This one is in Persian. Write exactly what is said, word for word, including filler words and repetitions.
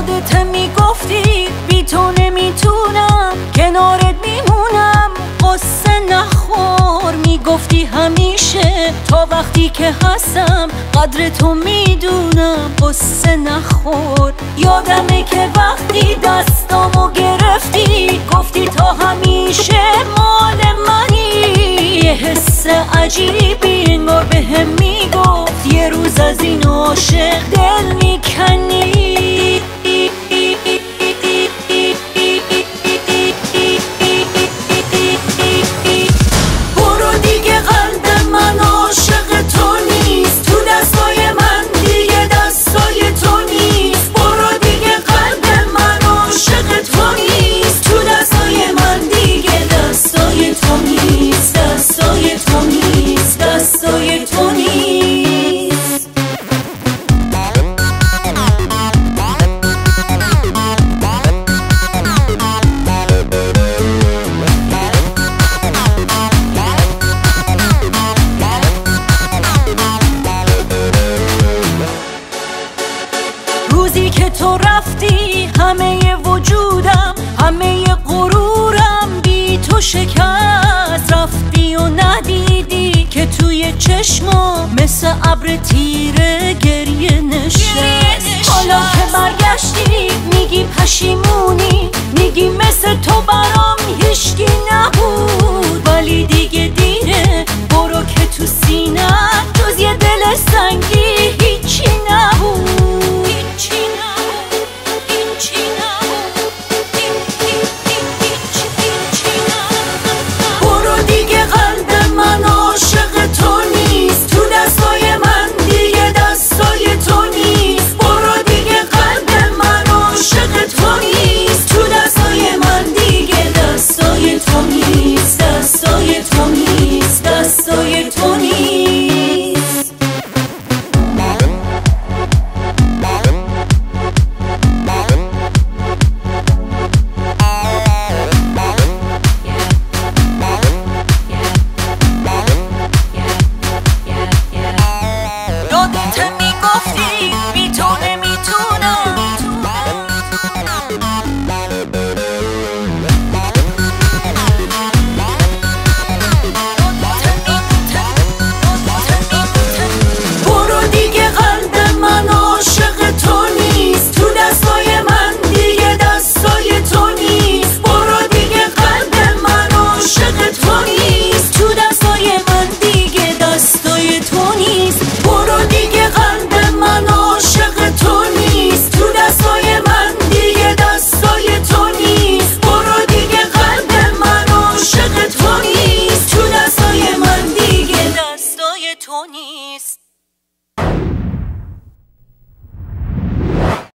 یادت میگفتی بی تو نمیتونم کنارت میمونم، قصه نخور میگفتی همیشه تا وقتی که هستم قدر تو میدونم، قصه نخور. یادمه که وقتی دستامو گرفتی گفتی تا همیشه مال منی، یه حس عجیبی انگار بهم میگفت یه روز از این عاشق دل میکنی. برو دیگه قلب من عاشق تو نیست، تو دستای من دیگه دستای تو نیست. برو دیگه قلب من عاشق تو نیست، تو دستای من دیگه دستای تو نیست، دستای تو نیست، دستای تو نیست. روزی که تو رفتی همه وجودم همه غرورم بی تو شکست، رفتی و ندیدی که توی چشما مثل ابر تیره گریه نشست. حالا که برگشتی میگی پشیمونی، میگی مثل تو برام هیچکی نبود.